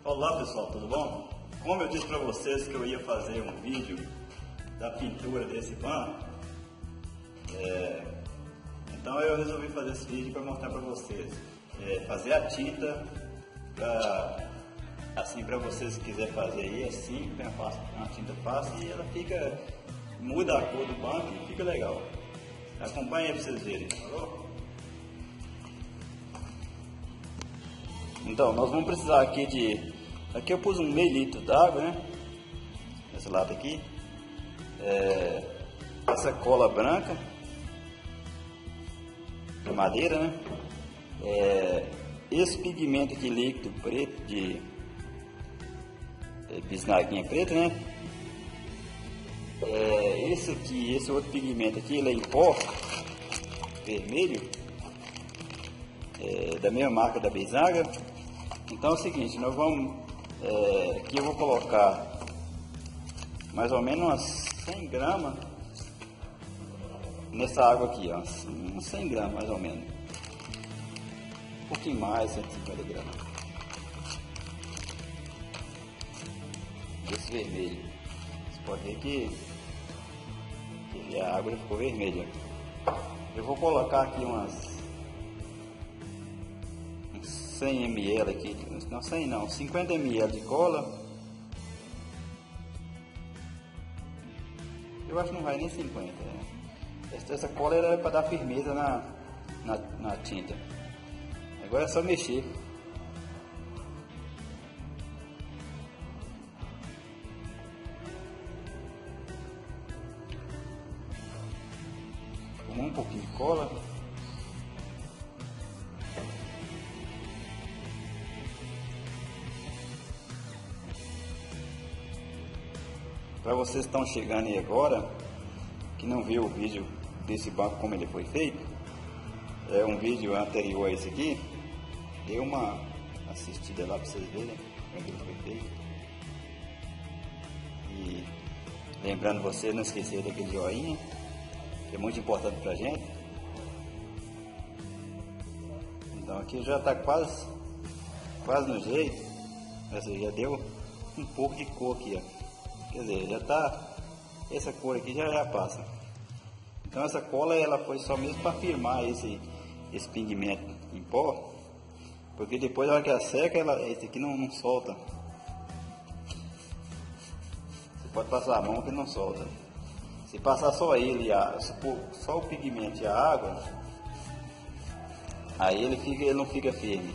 Olá pessoal, tudo bom? Como eu disse para vocês que eu ia fazer um vídeo da pintura desse banco, então eu resolvi fazer esse vídeo para mostrar para vocês. Fazer a tinta, assim, para vocês que quiserem fazer aí, é simples, é uma tinta fácil e ela muda a cor do banco e fica legal. Acompanhe aí para vocês verem, falou? Então, nós vamos precisar aqui aqui eu pus um meio litro d'água, né? Nesse lado aqui. Essa cola branca de madeira, né? Esse pigmento aqui líquido preto de bisnaguinha preta, né? Esse outro pigmento aqui, ele é em pó vermelho, da mesma marca da bisnaga. Então é o seguinte, nós vamos, aqui eu vou colocar mais ou menos umas 100 gramas nessa água aqui, ó, uns 100 gramas mais ou menos, um pouquinho mais, 150 gramas desse vermelho. Você pode ver que a água ficou vermelha. Eu vou colocar aqui uns 100 ml aqui, não 100 não, 50 ml de cola. Eu acho que não vai nem 50, né? Essa cola era para dar firmeza na tinta. Agora é só mexer. Tomar um pouquinho de cola. Para vocês que estão chegando aí agora, que não viu o vídeo desse banco como ele foi feito, é um vídeo anterior a esse aqui, dê uma assistida lá para vocês verem como ele foi feito. E lembrando você, não esquecer daquele joinha, que é muito importante pra gente. Então aqui já está quase no jeito, mas já deu um pouco de cor aqui, ó. Quer dizer, já tá, essa cor aqui já passa. Então essa cola ela foi só mesmo para firmar esse pigmento em pó, porque depois na hora que ela seca, esse aqui não solta. Você pode passar a mão que não solta. Se passar só ele, só o pigmento e a água, aí ele não fica firme.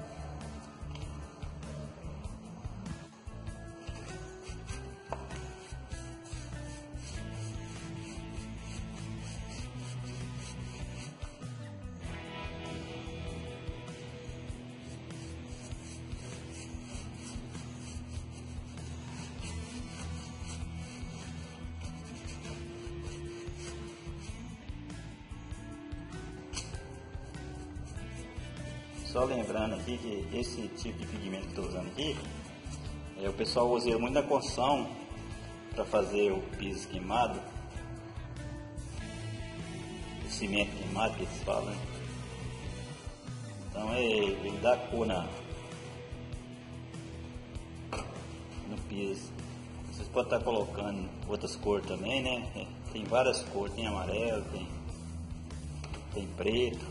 Só lembrando aqui que esse tipo de pigmento que estou usando aqui, o pessoal usa muito na construção para fazer o piso queimado, o cimento queimado que eles falam, né? Então ele dá cor no piso. Vocês podem estar colocando outras cores também, né? Tem várias cores, tem amarelo, tem preto,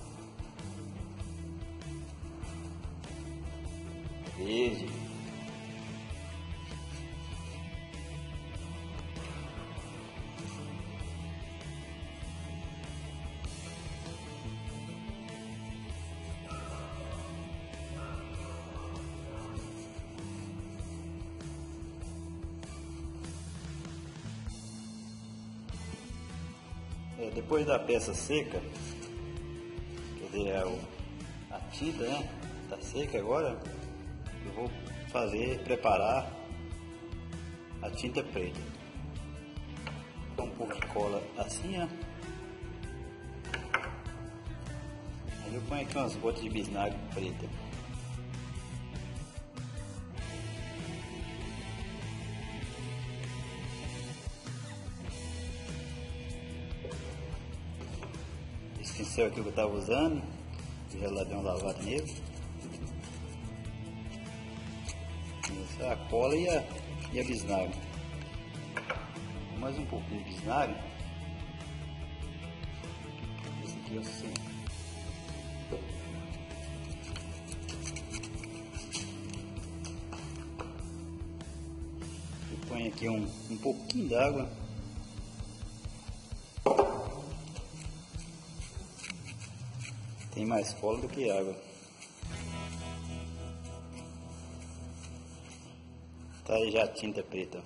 verde. Depois da peça seca, quer dizer, a tinta, né, tá seca agora. Eu vou preparar a tinta preta. Com um pouco de cola assim, ó. Aí eu ponho aqui umas gotas de bisnaga preta. Esse pincel aqui que eu estava usando, já dei uma lavada nele. a cola e a bisnaga. Mais um pouquinho de bisnaga. Esse aqui é o centro. Eu ponho aqui um pouquinho d'água. Tem mais cola do que água. Tá aí já a tinta preta.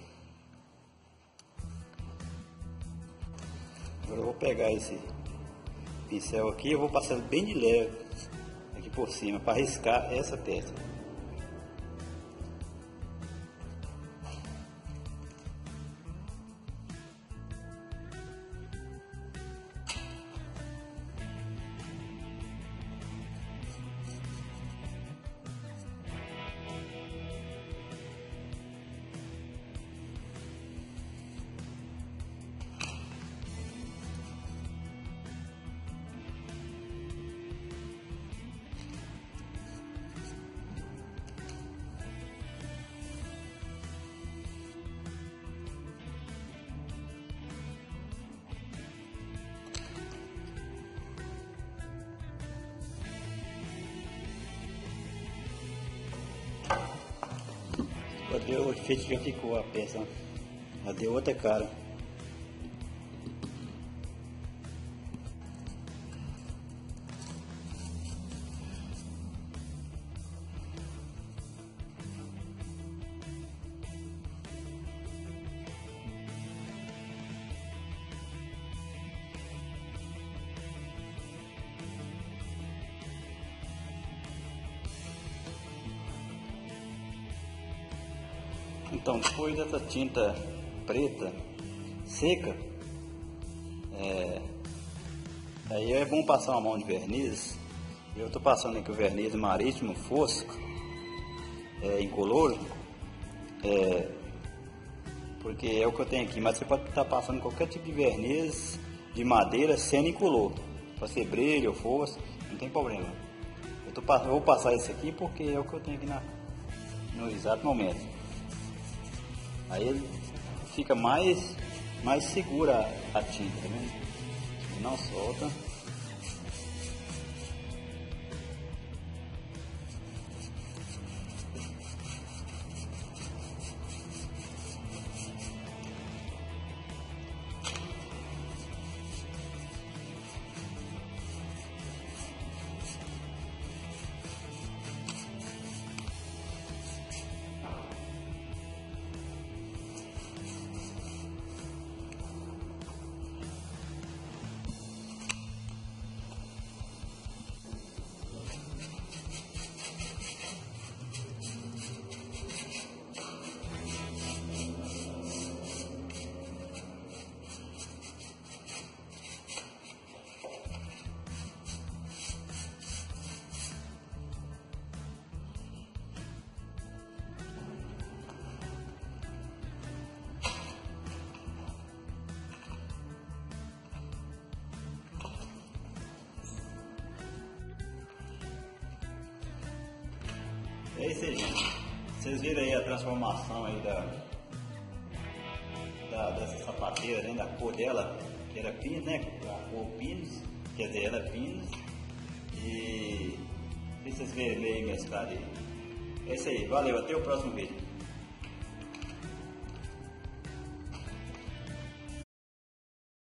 Agora eu vou pegar esse pincel aqui, eu vou passar bem de leve aqui por cima para riscar essa testa. Pode ver o efeito que já ficou a peça, já deu outra cara. Então, depois dessa tinta preta seca, aí é bom passar uma mão de verniz. Eu estou passando aqui o verniz marítimo fosco, incolor, porque é o que eu tenho aqui, mas você pode estar passando qualquer tipo de verniz de madeira sendo incolor, pode ser brilho ou fosco, não tem problema. Eu vou passar esse aqui porque é o que eu tenho aqui no exato momento. Aí ele fica mais segura a tinta, tá vendo? Ele não solta. É isso aí, gente. Vocês viram aí a transformação aí dessa sapateira, né? Da cor dela, que era pinos, né? A cor pinos, quer dizer, era pinos. E vocês verem aí mesclado aí. É isso aí, valeu, até o próximo vídeo.